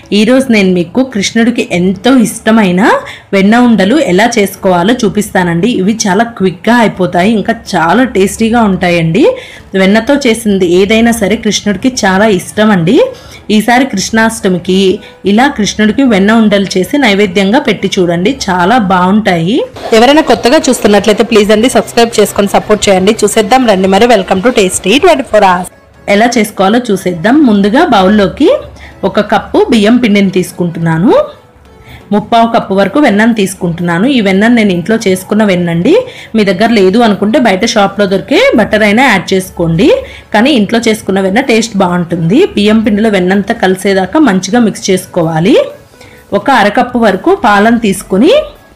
ఈరోజు నేను మీకు కృష్ణుడికి ఎంతో ఇష్టమైన వెన్న ఉండలు ఎలా చేసుకోవాలో చూపిస్తానండి. ఇవి చాలా క్విక్గా అయిపోతాయి, ఇంకా చాలా టేస్టీగా ఉంటాయండి. వెన్నతో చేసింది ఏదైనా సరే కృష్ణుడికి చాలా ఇష్టం అండి. ఈసారి కృష్ణాష్టమికి ఇలా కృష్ణుడికి వెన్న ఉండలు చేసి నైవేద్యంగా పెట్టి చూడండి, చాలా బాగుంటాయి. ఎవరైనా కొత్తగా చూస్తున్నట్లయితే ప్లీజ్ అండి సబ్స్క్రైబ్ చేసుకొని సపోర్ట్ చేయండి. చూసేద్దాం రండి మరి. Welcome to tasty 24 hours. ఎలా చేసుకోవాలో చూసేద్దాం. ముందుగా బౌల్లోకి 1 కప్పు బియ్యం పిండిని తీసుకుంటున్నాను. 3/4 కప్పు వరకు వెన్నను తీసుకుంటున్నాను. ఈ వెన్నను నేను ఇంట్లో చేసుకున్న వెన్నండి. మీ దగ్గర లేదు అనుకుంటే బయట షాప్లో దొరికే బటర్ అయినా యాడ్ చేసుకోండి, కానీ ఇంట్లో చేసుకున్న వెన్న టేస్ట్ బాగుంటుంది. బియ్యం పిండిలో వెన్నంతా కలిసేదాకా మంచిగా మిక్స్ చేసుకోవాలి. 1 అరకప్పు వరకు పాలను తీసుకుని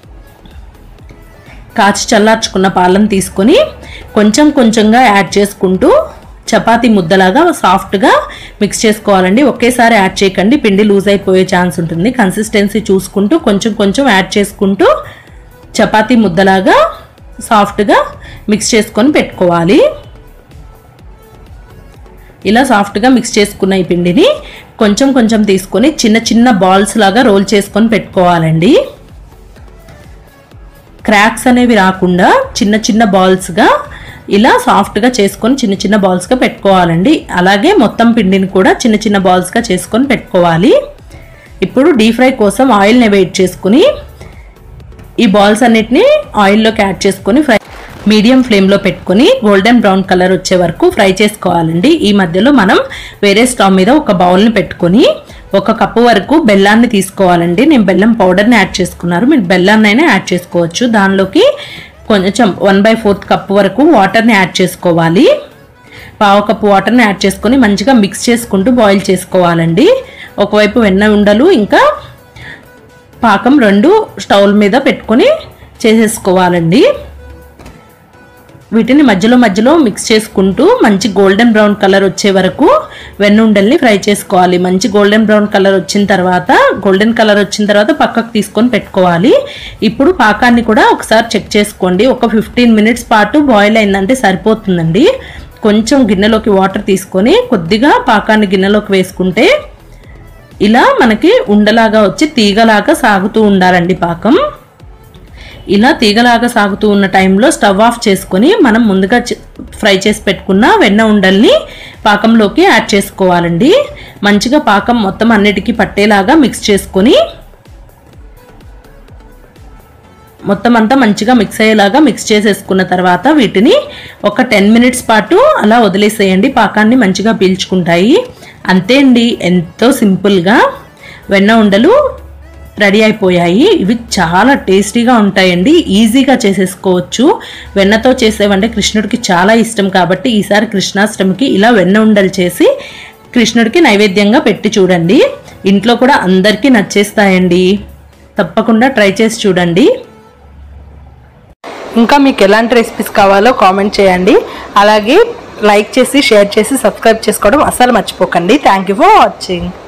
కాచి చల్లార్చుకున్న పాలను తీసుకొని కొంచెం కొంచెంగా యాడ్ చేసుకుంటూ చపాతీ ముద్దలాగా సాఫ్ట్గా మిక్స్ చేసుకోవాలండి. ఒకేసారి యాడ్ చేయకండి, పిండి లూజ్ అయిపోయే ఛాన్స్ ఉంటుంది. కన్సిస్టెన్సీ చూసుకుంటూ కొంచెం కొంచెం యాడ్ చేసుకుంటూ చపాతీ ముద్దలాగా సాఫ్ట్గా మిక్స్ చేసుకొని పెట్టుకోవాలి. ఇలా సాఫ్ట్గా మిక్స్ చేసుకున్న ఈ పిండిని కొంచెం కొంచెం తీసుకొని చిన్న చిన్న బాల్స్ లాగా రోల్ చేసుకొని పెట్టుకోవాలండి. క్రాక్స్ అనేవి రాకుండా చిన్న చిన్న బాల్స్గా ఇలా సాఫ్ట్గా చేసుకొని చిన్న చిన్న బాల్స్గా పెట్టుకోవాలండి. అలాగే మొత్తం పిండిని కూడా చిన్న చిన్న బాల్స్గా చేసుకొని పెట్టుకోవాలి. ఇప్పుడు డీప్ ఫ్రై కోసం ఆయిల్ని వెయిట్ చేసుకుని ఈ బాల్స్ అన్నిటిని ఆయిల్లోకి యాడ్ చేసుకొని మీడియం ఫ్లేమ్లో పెట్టుకొని గోల్డెన్ బ్రౌన్ కలర్ వచ్చే వరకు ఫ్రై చేసుకోవాలండి. ఈ మధ్యలో మనం వేరే స్టవ్ మీద ఒక బౌల్ని పెట్టుకొని 1 కప్పు వరకు బెల్లాన్ని తీసుకోవాలండి. నేను బెల్లం పౌడర్ని యాడ్ చేసుకున్నాను, మీరు బెల్లాన్ని అయినా యాడ్ చేసుకోవచ్చు. దానిలోకి కొంచెం 1/4 కప్పు వరకు వాటర్ని యాడ్ చేసుకోవాలి. 1/2 కప్పు వాటర్ని యాడ్ చేసుకొని మంచిగా మిక్స్ చేసుకుంటూ బాయిల్ చేసుకోవాలండి. ఒకవైపు వెన్న ఉండలు ఇంకా పాకం 2 స్టవ్ల మీద పెట్టుకొని చేసేసుకోవాలండి. వీటిని మధ్యలో మధ్యలో మిక్స్ చేసుకుంటూ మంచి గోల్డెన్ బ్రౌన్ కలర్ వచ్చే వరకు వెన్నుండల్ని ఫ్రై చేసుకోవాలి. మంచి గోల్డెన్ కలర్ వచ్చిన తర్వాత పక్కకు తీసుకొని పెట్టుకోవాలి. ఇప్పుడు పాకాన్ని కూడా ఒకసారి చెక్ చేసుకోండి. ఒక 15 మినిట్స్ పాటు బాయిల్ అయిందంటే సరిపోతుందండి. కొంచెం గిన్నెలోకి వాటర్ తీసుకొని కొద్దిగా పాకాన్ని గిన్నెలోకి వేసుకుంటే ఇలా మనకి ఉండలాగా వచ్చి తీగలాగా సాగుతూ ఉండాలండి పాకం. ఇలా తీగలాగా సాగుతూ ఉన్న టైంలో స్టవ్ ఆఫ్ చేసుకొని మనం ముందుగా ఫ్రై చేసి పెట్టుకున్న వెన్న ఉండల్ని పాకంలోకి యాడ్ చేసుకోవాలండి. మంచిగా పాకం మొత్తం అన్నిటికీ పట్టేలాగా మిక్స్ చేసుకొని మొత్తం అంతా మంచిగా మిక్స్ అయ్యేలాగా మిక్స్ చేసేసుకున్న తర్వాత వీటిని ఒక 10 మినిట్స్ పాటు అలా వదిలేసేయండి. పాకాన్ని మంచిగా పీల్చుకుంటాయి. అంతే అండి, ఎంతో సింపుల్గా వెన్న ఉండలు రెడీ అయిపోయాయి. ఇవి చాలా టేస్టీగా ఉంటాయండి, ఈజీగా చేసేసుకోవచ్చు. వెన్నతో చేసేవంటే కృష్ణుడికి చాలా ఇష్టం కాబట్టి ఈసారి కృష్ణాష్టమికి ఇలా వెన్న ఉండలు చేసి కృష్ణుడికి నైవేద్యంగా పెట్టి చూడండి. ఇంట్లో కూడా అందరికీ నచ్చేస్తాయండి. తప్పకుండా ట్రై చేసి చూడండి. ఇంకా మీకు ఎలాంటి రెసిపీస్ కావాలో కామెంట్ చేయండి. అలాగే లైక్ చేసి షేర్ చేసి సబ్స్క్రైబ్ చేసుకోవడం అస్సలు మర్చిపోకండి. Thank you for watching.